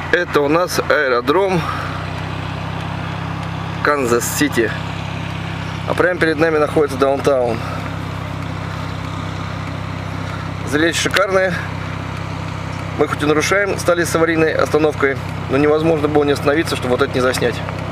Это у нас аэродром Канзас-Сити. А прямо перед нами находится даунтаун. Зрелище шикарное. Мы хоть и нарушаем, стали с аварийной остановкой, но невозможно было не остановиться, чтобы вот это не заснять.